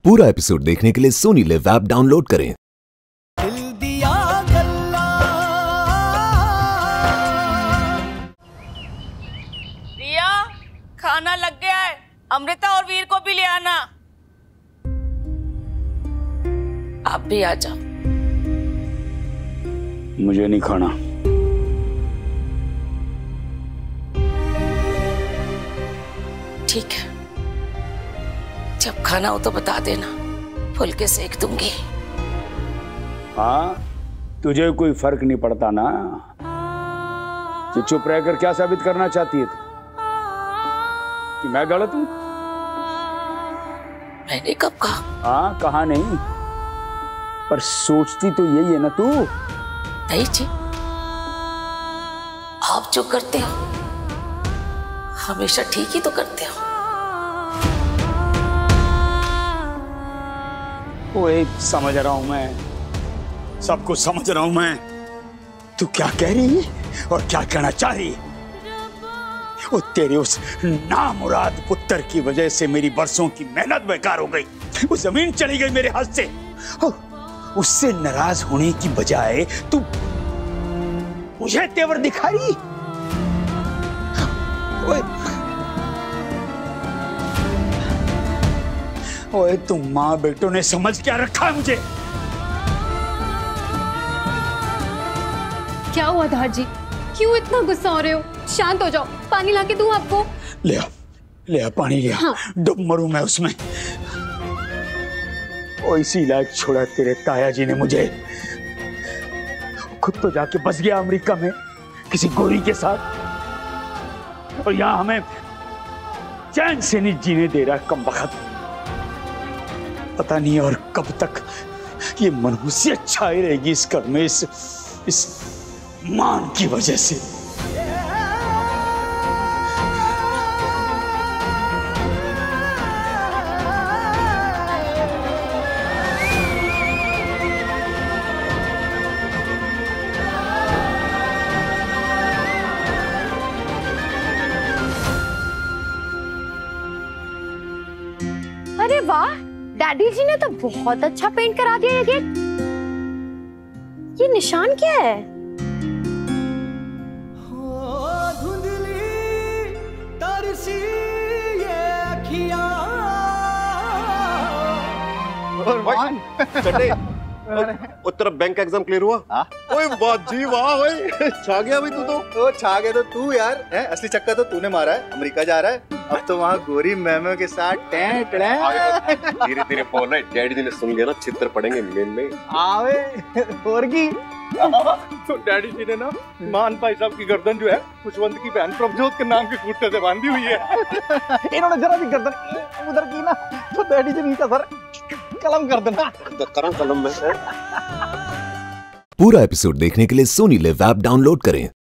पूरा एपिसोड देखने के लिए सोनीलिव ऐप डाउनलोड करें। दिल दिया गल्ला। रिया, खाना लग गया है, अमृता और वीर को भी ले आना। आप भी आ जाओ। मुझे नहीं खाना। ठीक है, जब खाना हो तो बता देना, फुलके सेक दूंगी। हाँ, तुझे कोई फर्क नहीं पड़ता ना। तो चुप रहकर क्या साबित करना चाहती है तू? कि मैं गलत हूं? मैंने कब कहा? हाँ, कहा नहीं, पर सोचती तो यही है ना तू। नहीं जी, आप जो करते हो हमेशा ठीक ही तो करते हो। ओए, समझ रहा हूं मैं, सब कुछ समझ रहा हूं मैं। तू क्या कह रही है और क्या कहना चाह रही है? वो तेरे उस नामुराद पुत्र की वजह से मेरी बरसों की मेहनत बेकार हो गई। वो जमीन चली गई मेरे हाथ से। उससे नाराज होने की बजाय तू मुझे तेवर दिखा रही। ओए, तुम माँ बेटों ने समझ क्या रखा है मुझे? क्या हुआ धार जी, क्यों इतना गुस्सा हो रहे हो? शांत हो जाओ, पानी लाके दूं आपको? ले आ पानी ले आ। हाँ। डूब मरूं मैं उसमें। और इसी लायक छोड़ा तेरे ताया जी ने मुझे। खुद तो जाके बस गया अमेरिका में किसी गोरी के साथ, और यहाँ हमें चैन से नहीं जीने दे रहा कम वक्त। पता नहीं और कब तक ये मनहूसियत छाई रहेगी इस घर में, इस मान की वजह से। अरे वाह, डैडी जी ने तो बहुत अच्छा पेंट करा दिया ये गेट। ये निशान क्या है? उत्तर बैंक एग्जाम क्लियर हुआ? ओए वाह जी वाह, भाई छा गया भाई तू तो। छा गया तो तू यार है, असली चक्कर तो तूने मारा है। अमेरिका जा रहा है, अब तो वहाँ गोरी मैमो के साथ धीरे धीरे बोल रहे, डैडी जी ने सुन लिया ना, चित्र पड़ेंगे मेन में। आवे और की तो डैडी जी ने ना मान भाई साहब की गर्दन जो है खुशवंत की बहन प्रभजोत के नाम के कुर्ते से बांधी हुई है। इन्होंने जरा भी गर्दन उधर की ना तो डैडी जी का सर कलम कर देना। कलम में। पूरा एपिसोड देखने के लिए सोनीलिव ऐप डाउनलोड करें।